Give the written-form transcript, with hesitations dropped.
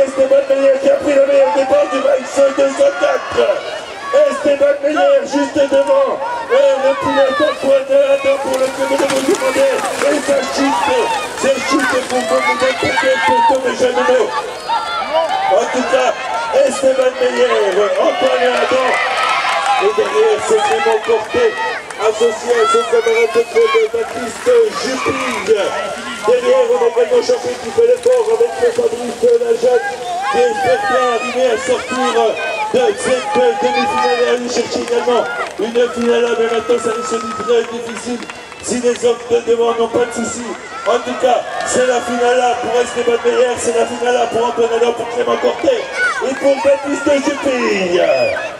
Esteban Meyer qui a pris le meilleur départ du max 204. Esteban Meyer juste devant. Et le pilote Antoine Adam pour le club de Montpellier. Et ça chute pour tomber jamais. En tout cas, Esteban Meyer, Antoine Adam. Et derrière, c'est Clément Corté, associé à son camarade de club Baptiste Jupping. Derrière, on a également Champé qui fait l'effort avec le Fabrice Lajac, qui espère bien arriver à sortir de cette demi-finale et aller chercher également une finale. Mais maintenant, ça risque d'être très difficile si les hommes de devant n'ont pas de soucis. En tout cas, c'est la finale là pour Esteban Meyer, c'est la finale là pour Antoine Adam, pour Clément Corté et pour Baptiste Jupping.